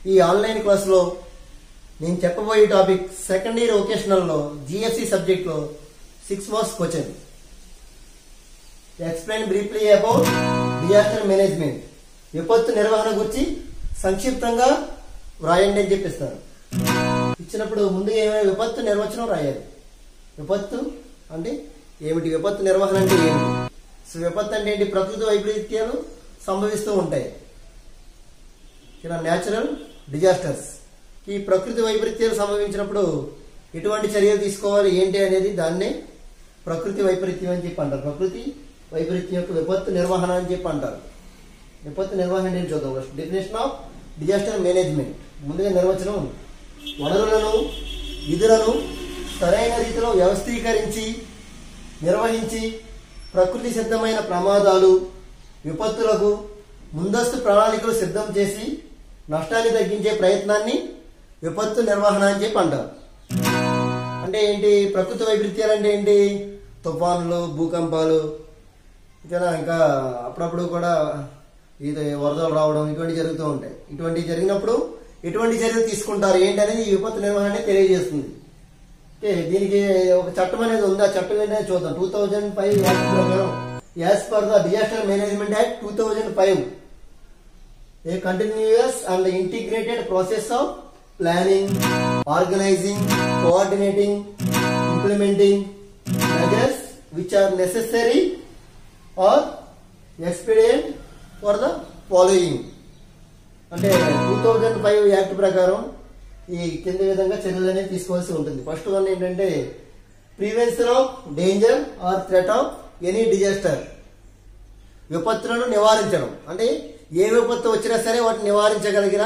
ఈ ఆన్లైన్ క్లాస్లో నేను చెప్పబోయే టాపిక్ సెకండ్ ఇయర్ వొకేషనల్లో జిఎస్సి సబ్జెక్ట్లో 6 marks question. Explain briefly about disaster management. విపత్తు నిర్వహణ గురించి సంక్షిప్తంగా వ్రాయండి అని చెప్పిస్తారు. ఇచ్చినప్పుడు ముందుగా ఏమైనా విపత్తు నిర్వచనం రాయాలి. విపత్తు అంటే ఏమిటి, విపత్తు నిర్వహణ అంటే ఏమిటి, సో విపత్తు అంటే ఏంటి, ప్రకృతి వైపరీత్యాలు సంభవిస్తూ ఉంటాయి. Natural disasters. ఈ ప్రకృతి వైపరీత్యాలు సంభవించినప్పుడు ఎటువంటి చర్యలు తీసుకోవాలి ఏంటి అనేది దాన్నే ప్రకృతి వైపరీత్యం అని చెప్పి అంటారు. ప్రకృతి వైపరీత్యం యొక్క విపత్తు నిర్వహణ అని చెప్పి అంటారు. విపత్తు నిర్వహణ ఏంటి చూద్దాం. First definition of disaster management. ముందుగా నిర్వచనం: వనరులను విధులను సరైన రీతిలో వ్యవస్థీకరించి నిర్వహించి ప్రకృతి సిద్ధమైన ప్రమాదాలు విపత్తులకు ముందస్తు ప్రణాళికలు సిద్ధం చేసి నష్టాన్ని తగ్గించే ప్రయత్నాన్ని విపత్తు నిర్వహణ అని చెప్పి అంటారు. అంటే ఏంటి, ప్రకృతి వైపరీత్యాలు అంటే ఏంటి, తుఫానులు, భూకంపాలు, ఇంకా అప్పుడప్పుడు కూడా ఇది వరదలు రావడం ఇటువంటివి జరుగుతూ ఉంటాయి. ఇటువంటివి జరిగినప్పుడు ఎటువంటి చర్యలు తీసుకుంటారు ఏంటి అనేది ఈ విపత్తు నిర్వహణ తెలియజేస్తుంది. దీనికి ఒక చట్టం అనేది ఉంది. ఆ చట్టం ఏంటనే చూద్దాం. 2005 యాక్ట్ ప్రకారం, as per the disaster management act 2005, a continuous and integrated process of planning, organising, coordinating, implementing measures which are necessary or expedient for the following. అంటే 2005 యాక్ట్ ప్రకారం ఈ కింది విధంగా చర్యలు అనేది తీసుకోవాల్సి ఉంటుంది. ఫస్ట్ వన్ ఏంటంటే prevention of danger or threat of any disaster. విపత్తులను నివారించడం. అంటే ఏ విపత్తు వచ్చినా సరే వాటిని నివారించగలిగిన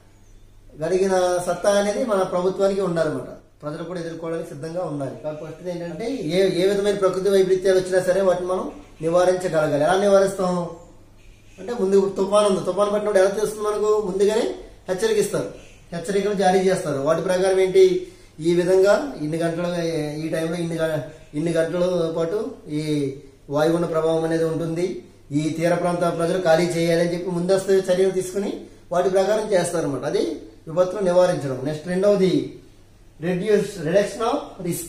సత్తా అనేది మన ప్రభుత్వానికి ఉండాలన్నమాట. ప్రజలు కూడా ఎదుర్కోవడానికి సిద్ధంగా ఉండాలి. కాబట్టి ఫస్ట్ ఏంటంటే ఏ విధమైన ప్రకృతి వైపరీత్యాలు వచ్చినా సరే వాటిని మనం నివారించగలగాలి. ఎలా నివారిస్తాం అంటే, ముందు తుఫాను ఉంది, తుఫాను పట్టినప్పుడు ఎలా తెలుస్తుంది మనకు, ముందుగానే హెచ్చరికలు జారీ చేస్తారు. వాటి ప్రకారం ఏంటి, ఈ విధంగా ఇన్ని గంటలు, ఈ టైంలో ఇన్ని గంటల పాటు ఈ వాయుగుండ ప్రభావం అనేది ఉంటుంది, ఈ తీర ప్రాంత ప్రజలు ఖాళీ చేయాలని చెప్పి ముందస్తు చర్యలు తీసుకుని వాటి ప్రకారం చేస్తారన్నమాట. అది విపత్తును నివారించడం. నెక్స్ట్ రెండవది రిడక్షన్ ఆఫ్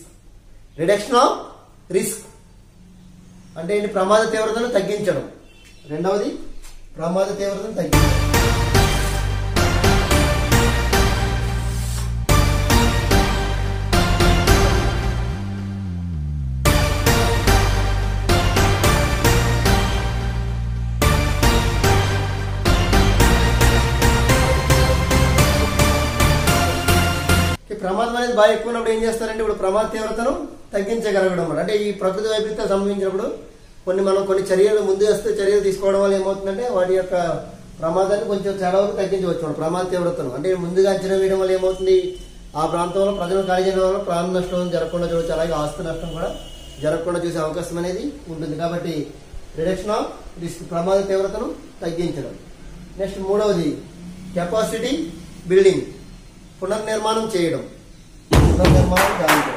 రిస్క్. అంటే ఏంటి, ప్రమాద తీవ్రతను తగ్గించడం. రెండవది ప్రమాద తీవ్రతను తగ్గించడం. ప్రమాదం అనేది బాగా ఎక్కువ ఉన్నప్పుడు ఏం చేస్తారంటే, ఇప్పుడు ప్రమాద తీవ్రతను తగ్గించగలగడం అన్నమాట. అంటే ఈ ప్రకృతి వైపరీత్యాలు సంభవించినప్పుడు కొన్ని చర్యలు ముందు వస్తే చర్యలు తీసుకోవడం వల్ల ఏమవుతుందంటే వాటి యొక్క ప్రమాదాన్ని కొంచెం చాలా వరకు తగ్గించవచ్చు. ప్రమాద తీవ్రతను అంటే ముందుగా అంచనా వేయడం వల్ల ఏమవుతుంది, ఆ ప్రాంతంలో ప్రజలు ఖాళీ చేయడం వల్ల ప్రాణ నష్టం జరగకుండా చూడవచ్చు, అలాగే ఆస్తి నష్టం కూడా జరగకుండా చూసే అవకాశం అనేది ఉంటుంది. కాబట్టి రిడక్షన్ ఆఫ్ రిస్క్, ప్రమాద తీవ్రతను తగ్గించడం. నెక్స్ట్ మూడవది కెపాసిటీ బిల్డింగ్, పునర్నిర్మాణం చేయడం. పునర్నిర్మాణం గావించడం.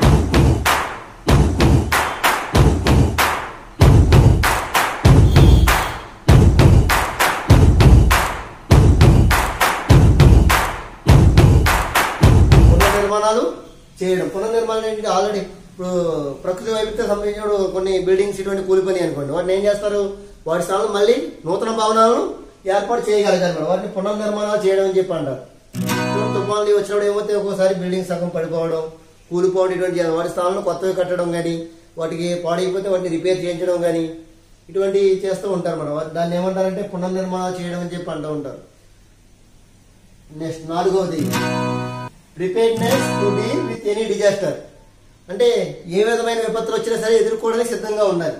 పునర్నిర్మాణం ఏంటి, ఆల్రెడీ ఇప్పుడు ప్రకృతి వైపరీత్యం సంబంధించిన కొన్ని బిల్డింగ్స్ ఇటువంటి కూలిపోయి అనుకోండి, వాటిని ఏం చేస్తారు, వాటి స్థానంలో మళ్ళీ నూతన భవనాలను ఏర్పాటు చేయగలిగారు. వాటిని పునర్నిర్మాణాలు చేయడం అని చెప్పి అంటారు. తుఫాన్లు వచ్చినప్పుడు ఏమైతే ఒక్కోసారి బిల్డింగ్ సగం పడిపోవడం, కూలిపోవడం ఇటువంటి చేయాలి. వాటి స్థానంలో కొత్తవి కట్టడం కానీ, వాటికి పాడైపోతే వాటిని రిపేర్ చేయించడం కానీ ఇటువంటి చేస్తూ ఉంటారు అన్నమాట. దాన్ని ఏమంటారంటే పునర్నిర్మాణాలు చేయడం అని చెప్పి అంటూ ఉంటారు. నెక్స్ట్ నాలుగవది preparedness to deal with any disaster. అంటే ఏ విధమైన విపత్తులు వచ్చినా సరే ఎదుర్కోవడానికి సిద్ధంగా ఉండాలి.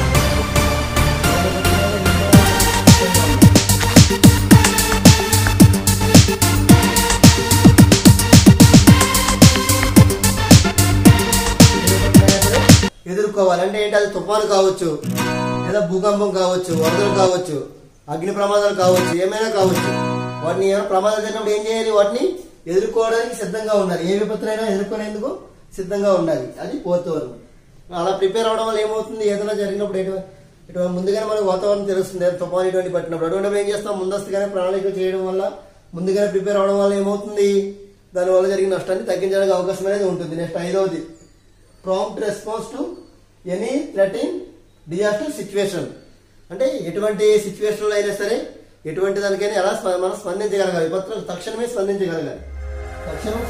ఎదుర్కోవాలి అంటే ఏంటి, అది తుఫాను కావచ్చు, లేదా భూకంపం కావచ్చు, వరదలు కావచ్చు, అగ్ని ప్రమాదాలు కావచ్చు, ఏమైనా కావచ్చు. వాటిని ఏమైనా ప్రమాదాలు జరిగినప్పుడు ఏం చేయాలి, వాటిని ఎదుర్కోవడానికి సిద్ధంగా ఉండాలి. ఏ విపత్తులైనా ఎదుర్కొనేందుకు సిద్ధంగా ఉండాలి. అది ఫోర్త్ వన్. అలా ప్రిపేర్ అవడం వల్ల ఏమవుతుంది, ఏదైనా జరిగినప్పుడు ముందుగానే మనకు వాతావరణం తెలుస్తుంది. తుఫాను ఇటువంటి పట్టినప్పుడు అటువంటి ఏం చేస్తాం, ముందస్తుగానే ప్రణాళికలు చేయడం వల్ల ముందుగానే ప్రిపేర్ అవడం వల్ల ఏమవుతుంది, దానివల్ల జరిగిన నష్టాన్ని తగ్గించడానికి అవకాశం అనేది ఉంటుంది. నెక్స్ట్ 5వది prompt response to any threatening disaster situation. అంటే ఎటువంటి సిచ్యువేషన్లో అయినా సరే, ఎటువంటి దానికైనా ఎలా మనం స్పందించగలగాలి, విపత్తులకు తక్షణమే స్పందించగలగాలి. తక్షణమే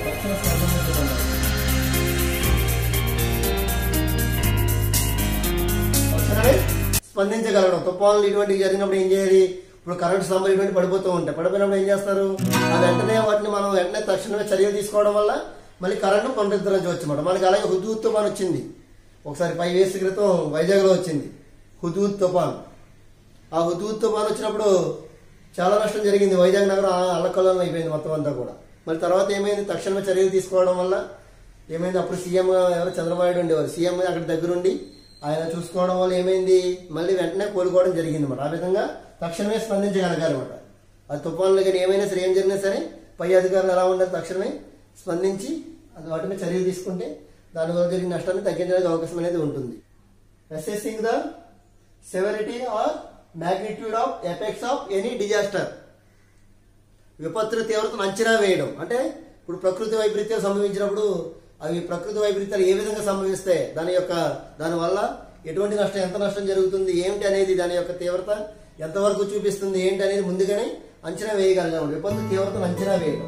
స్పందించగలగడం. తుఫాన్లు ఇటువంటివి జరిగినప్పుడు ఏం చేయాలి, ఇప్పుడు కరెంట్ స్తంభాలు ఇటువంటి పడిపోతూ ఉంటాయి. పడిపోయినప్పుడు ఏం చేస్తారు, ఆ వెంటనే వాటిని మనం వెంటనే తక్షణమే చర్యలు తీసుకోవడం వల్ల మళ్ళీ కరెంట్ను పునరుద్ధరించవచ్చు అన్నమాట. మనకి అలాగే హుదూద్ తుఫాన్ వచ్చింది ఒకసారి 5 years క్రితం వైజాగ్లో వచ్చింది హుదూద్ తుఫాన్. ఆ హుదూద్ తుఫాన్ వచ్చినప్పుడు చాలా నష్టం జరిగింది. వైజాగ్ నగరం అల్లకల్లోలం అయిపోయింది మొత్తం అంతా కూడా. మరి తర్వాత ఏమైంది, తక్షణమే చర్యలు తీసుకోవడం వల్ల ఏమైంది, అప్పుడు సీఎం ఎవరు చంద్రబాబు నాయుడు ఉండేవారు. సీఎం అక్కడ దగ్గరుండి ఆయన చూసుకోవడం వల్ల ఏమైంది, మళ్ళీ వెంటనే కోలుకోవడం జరిగింది అన్నమాట. ఆ విధంగా తక్షణమే స్పందించగలిగారు అనమాట. అది తుఫాన్లు కానీ ఏమైనా సరే, ఏం జరిగినా సరే పై అధికారులు ఎలా ఉండాలి, తక్షణమే స్పందించి అది వాటి మీద చర్యలు తీసుకుంటే దానివల్ల జరిగిన నష్టాన్ని తగ్గించడానికి అవకాశం అనేది ఉంటుంది. Assessing the severity or magnitude of effects of any disaster. విపత్తుల తీవ్రతను అంచనా వేయడం అంటే ఇప్పుడు ప్రకృతి వైపరీత్యాలు సంభవించినప్పుడు అవి ప్రకృతి వైపరీత్యాలు ఏ విధంగా సంభవిస్తాయి, దానివల్ల ఎటువంటి నష్టం, ఎంత నష్టం జరుగుతుంది ఏంటి అనేది, దాని యొక్క తీవ్రత ఎంతవరకు చూపిస్తుంది ఏంటి అనేది ముందుగానే అంచనా వేయగలగాలి. విపత్తు తీవ్రతను అంచనా వేయడం.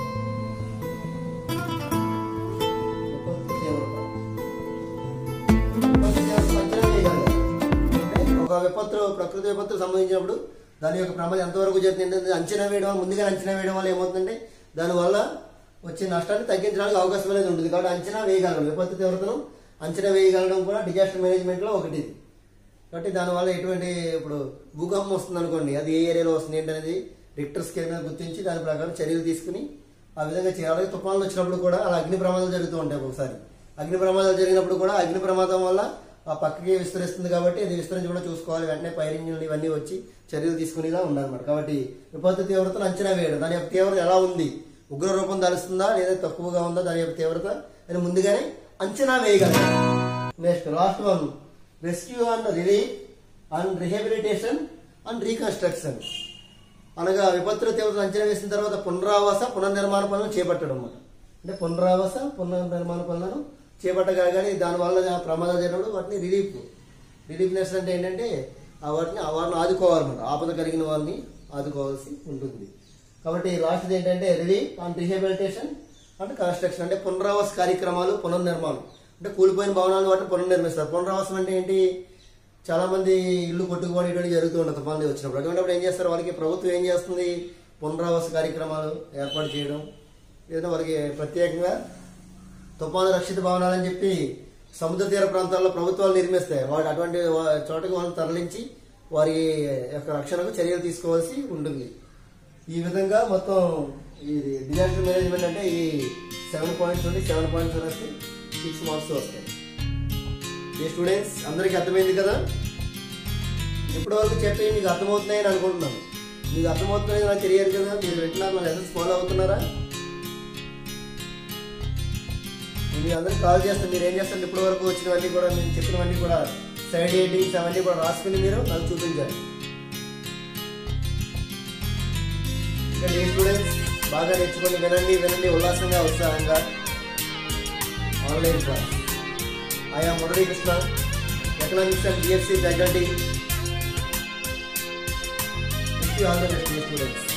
ఒక ప్రకృతి విపత్తులు సంభవించినప్పుడు దాని యొక్క ప్రమాదం ఎంతవరకు జరుగుతుంది అంచనా వేయడం, ముందుగా అంచనా వేయడం వల్ల ఏమవుతుందంటే దానివల్ల వచ్చే నష్టాన్ని తగ్గించడానికి అవకాశం అనేది ఉంటుంది. కాబట్టి అంచనా వేయగలడం, విపత్తు తీవ్రతను అంచనా వేయగలడం కూడా డిజాస్టర్ మేనేజ్మెంట్ లో ఒకటి. కాబట్టి దానివల్ల ఎటువంటి, ఇప్పుడు భూకంపం వస్తుంది అనుకోండి, అది ఏ ఏరియాలో వస్తుంది ఏంటనేది రిక్టర్ స్కేల్ మీద గుర్తించి దాని ప్రకారం చర్యలు తీసుకుని ఆ విధంగా చేయాలి. తుఫాన్లు వచ్చినప్పుడు కూడా అలా అగ్ని ప్రమాదాలు జరుగుతూ ఉంటాయి. ఒకసారి అగ్ని ప్రమాదాలు జరిగినప్పుడు కూడా అగ్ని ప్రమాదం వల్ల ఆ పక్కకి విస్తరిస్తుంది కాబట్టి అది విస్తరించి కూడా చూసుకోవాలి. వెంటనే ఫైర్ ఇంజిన్లు ఇవన్నీ వచ్చి చర్యలు తీసుకునేలా ఉండాలన్నమాట. కాబట్టి విపత్తు తీవ్రతను అంచనా వేయడం, దాని యొక్క తీవ్రత ఎలా ఉంది, ఉగ్ర రూపం దాలుస్తుందా లేదా తక్కువగా ఉందా, దాని యొక్క తీవ్రత అని ముందుగానే అంచనా వేయగలరు. Next last one rescue and relief and rehabilitation and reconstruction. అనగా విపత్తుల తీవ్రతను అంచనా వేసిన తర్వాత పునరావాస పునర్నిర్మాణ పనులను చేపట్టడం అన్నమాట. అంటే పునరావాస పునర్నిర్మాణ పనులను చేపట్టగలగాలి. దానివల్ల ప్రమాదాలు జరిగినప్పుడు వాటిని రిలీఫ్నెస్ అంటే ఏంటంటే వారిని ఆదుకోవాలన్నమాట. ఆపద కలిగిన వారిని ఆదుకోవాల్సి ఉంటుంది. కాబట్టి లాస్ట్ ఏంటంటే relief and rehabilitation and construction. అంటే పునరావాస కార్యక్రమాలు, పునర్నిర్మాణం. అంటే కూలిపోయిన భవనాలు వాటిని పునర్నిర్మిస్తారు. పునరావాసం అంటే ఏంటి, చాలా మంది ఇల్లు కొట్టుకుపోవడం ఇటువంటి జరుగుతూ ఉంటుంది తుఫాన్లు వచ్చినప్పుడు. అటువంటిప్పుడు ఏం చేస్తారు, వాళ్ళకి ప్రభుత్వం ఏం చేస్తుంది, పునరావాస కార్యక్రమాలు ఏర్పాటు చేయడం, లేదా వాళ్ళకి ప్రత్యేకంగా తుఫాను రక్షిత భవనాలని చెప్పి సముద్ర తీర ప్రాంతాల్లో ప్రభుత్వాలు నిర్మిస్తాయి. వాటి అటువంటి చోటకి వాళ్ళని తరలించి వారి యొక్క రక్షణకు చర్యలు తీసుకోవాల్సి ఉంటుంది. ఈ విధంగా మొత్తం ఇది డిజాస్టర్ మేనేజ్మెంట్ అంటే ఈ 7 points నుండి 7 points వస్తే 6 marks వస్తాయి. ఈ స్టూడెంట్స్ అందరికీ అర్థమైంది కదా. ఇప్పటి వరకు చెప్పి మీకు అర్థమవుతున్నాయని అనుకుంటున్నాను. మీకు అర్థమవుతున్నాయి నాకు తెలియదు కదా, మీరు వింటున్నారు, నా లెసన్స్ ఫాలో అవుతున్నారా? మీరు అందరికి కాల్ చేస్తాను. మీరు ఏం చేస్తారు, ఇప్పటి వరకు వచ్చినవన్నీ కూడా, నేను చెప్పినవన్నీ కూడా సైడ్ ఎడిటింగ్స్ అవన్నీ కూడా రాసుకుని మీరు నాకు చూపించాలి. ఇంకా మీ స్టూడెంట్స్ బాగా నేర్చుకొని వినండి ఉల్లాసంగా, ఉత్సాహంగా. Online class. ఆయా Murali Krishna, economics and BSc faculty. All the best students.